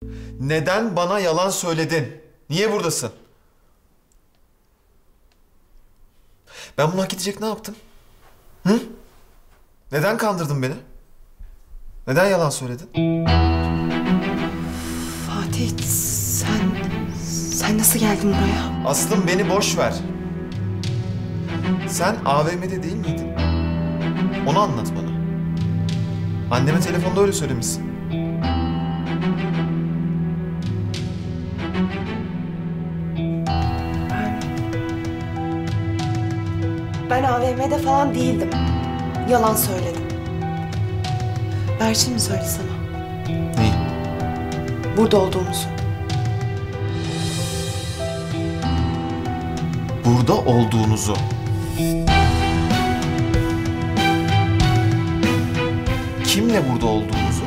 Neden bana yalan söyledin? Niye buradasın? Ben bunu hak edecek ne yaptım? Hı? Neden kandırdın beni? Neden yalan söyledin? Fatih, sen nasıl geldin buraya? Aslım, beni boş ver. Sen AVM'de değil miydin? Onu anlat bana. Anneme telefonda öyle söylemişsin. Ben AVM'de falan değildim. Yalan söyledim. Berçin mi söyledi sana? Neyi? Burada olduğumuzu. Burada olduğunuzu. Kimle burada olduğunuzu?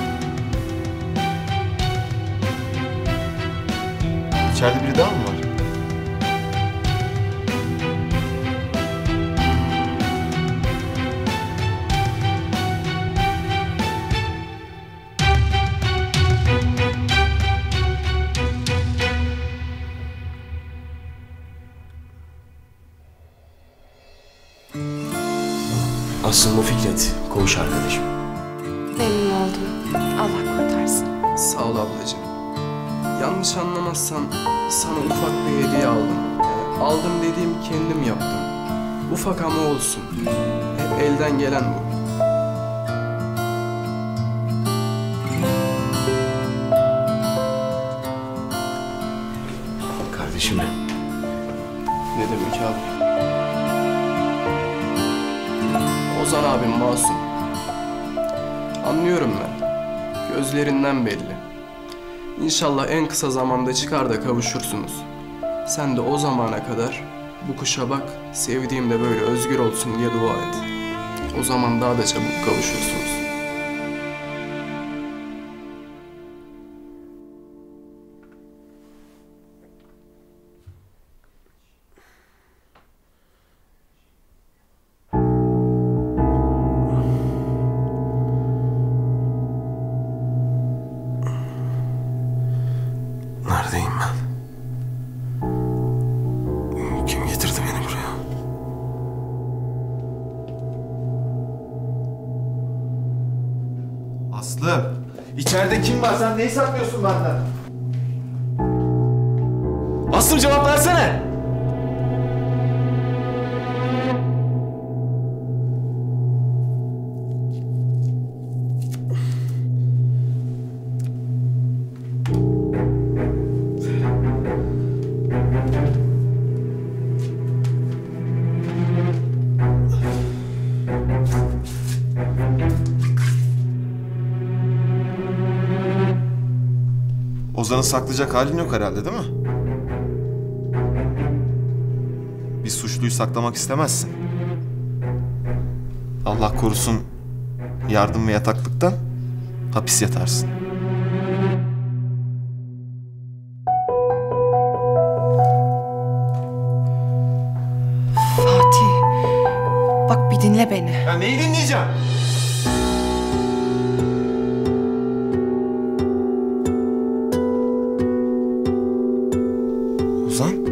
İçeride biri daha mı var? Aslında bu Fikret, koğuş arkadaşım. Memnun oldum. Allah kurtarsın. Sağ ol ablacığım. Yanlış anlamazsan sana ufak bir hediye aldım. Aldım dediğim kendim yaptım. Ufak ama olsun. Hep elden gelen bu. Kardeşim benim. Ne demek abi? Ozan abim masum. Anlıyorum ben. Gözlerinden belli. İnşallah en kısa zamanda çıkar da kavuşursunuz. Sen de o zamana kadar bu kuşa bak, sevdiğim de böyle özgür olsun diye dua et. O zaman daha da çabuk kavuşursunuz. Neredeyim ben? Kim getirdi beni buraya? Aslı, içeride kim var? Sen neyi saklıyorsun benden? Aslı, cevap versene! Ozan'ı saklayacak halin yok herhalde, değil mi? Bir suçluyu saklamak istemezsin. Allah korusun, yardım ve yataklıktan hapis yatarsın. Fatih, bak bir dinle beni. Ya neyi dinleyeceğim? Ozan?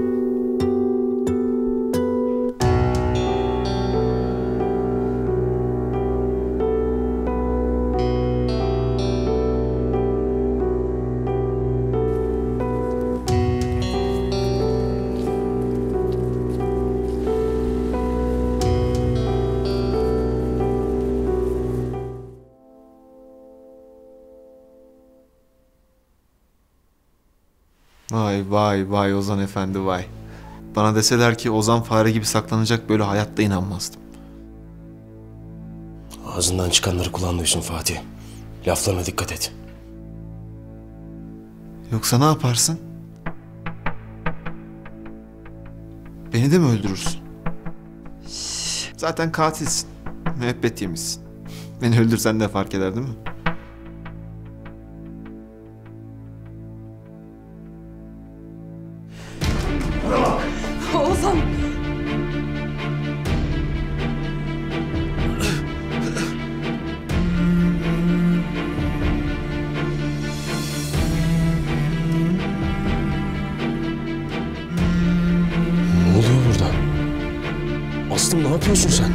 Vay vay vay Ozan Efendi vay. Bana deseler ki Ozan fare gibi saklanacak, böyle hayatta inanmazdım. Ağzından çıkanları kulağın duysun Fatih. Laflarına dikkat et. Yoksa ne yaparsın? Beni de mi öldürürsün? Zaten katilsin. Müebbet yemişsin. Beni öldürsen de fark eder değil mi? Ozan! Ne yapıyorsun sen?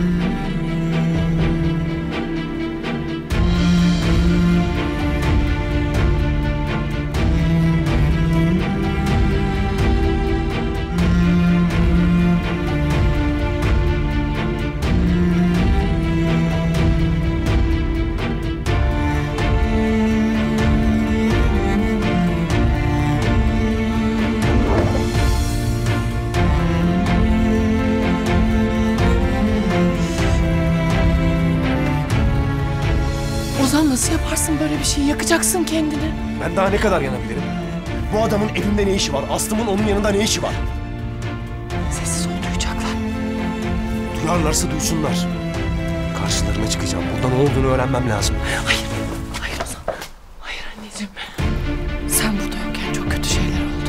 Ozan nasıl yaparsın böyle bir şey? Yakacaksın kendini. Ben daha ne kadar yanabilirim? Bu adamın evimde ne işi var? Aslım'ın onun yanında ne işi var? Sessiz ol, duyacaklar. Duyarlarsa duysunlar. Karşılarına çıkacağım. Burada ne olduğunu öğrenmem lazım. Hayır, hayır Ozan. Hayır anneciğim. Sen burada yokken çok kötü şeyler oldu.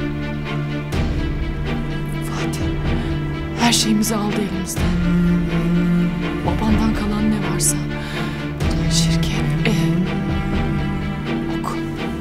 Fatih, her şeyimizi aldı elimizden. Babandan kalan ne varsa. Şirket, ev, okul.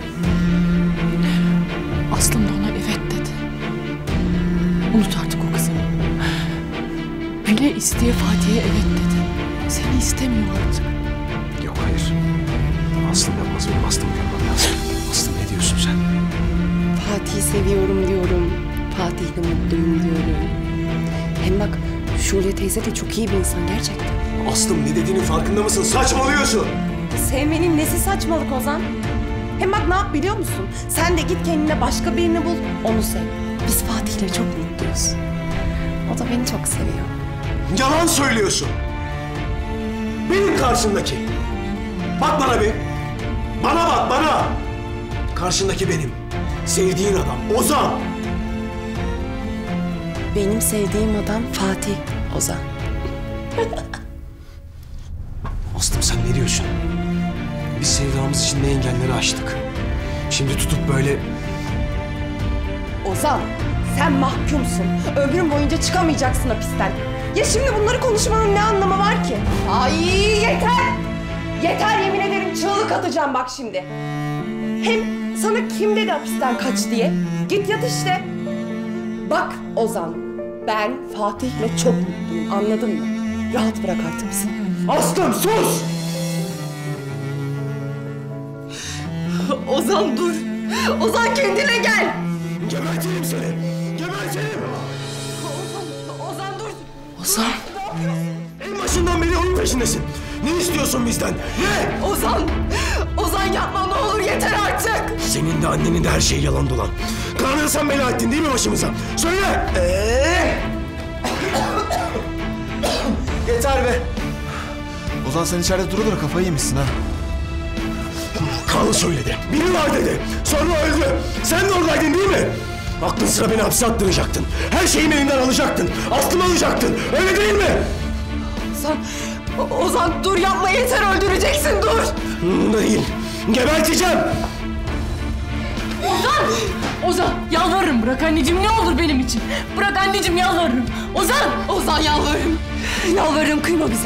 Aslında ona evet dedi. Unut artık o kızı. Bile isteye Fatih'e evet dedi. Seni istemiyor artık. Yok hayır. Aslım yapmaz benim Aslım'ı görmem lazım. Aslım ne diyorsun sen? Fatih'i seviyorum diyorum. Fatih'le mutluyum diyorum. Hem bak Şule teyze de çok iyi bir insan gerçekten. Aslım ne dediğinin farkında mısın? Saçmalıyorsun. Sevmenin nesi saçmalık Ozan? Hem bak ne yap biliyor musun? Sen de git kendine başka birini bul, onu sev. Biz Fatih'le çok mutluyuz. O da beni çok seviyor. Yalan söylüyorsun. Benim karşımdaki. Bak bana bir. Bana bak bana. Karşındaki benim. Sevdiğin adam Ozan. Benim sevdiğim adam Fatih Ozan. Aslım sen ne diyorsun? Biz sevdamız için ne engelleri aştık. Şimdi tutup böyle... Ozan, sen mahkumsun. Ömrün boyunca çıkamayacaksın hapisten. Ya şimdi bunları konuşmanın ne anlamı var ki? Ay yeter! Yeter yemin ederim çığlık atacağım bak şimdi. Hem sana kim dedi hapisten kaç diye? Git yat işte. Bak Ozan, ben Fatih'le çok mutluyum anladın mı? Rahat bırak artık bizi. Aslım sus! Ozan dur. Ozan kendine gel. Gebertirim seni! Gebertirim! Ozan dur. Ozan. En başından beri onun peşindesin. Ne istiyorsun bizden? Ne? Ozan. Ozan yapma ne olur yeter artık. Senin de annenin de her şey yalan dolan. Kaan'ı sen bela ettin değil mi başımıza? Söyle! Yeter be. Ozan sen içeride dura dura kafayı yemişsin ha. Kaan söyledi. Biri var dedi. Sonra öldü. Sen de oradaydın değil mi? Aklın sıra beni hapse attıracaktın. Her şeyimi elimden alacaktın. Aklımı alacaktın. Öyle değil mi? Ozan dur yapma yeter öldüreceksin dur. Umurumda değil. Geberteceğim. Ozan yalvarırım bırak anneciğim ne olur benim için. Bırak anneciğim yalvarırım. Ozan. Ozan yalvarırım. Yalvarırım kıyma bize.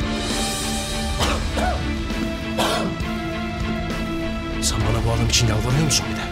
Sen bana bu adam için yalvarıyor musun bir de?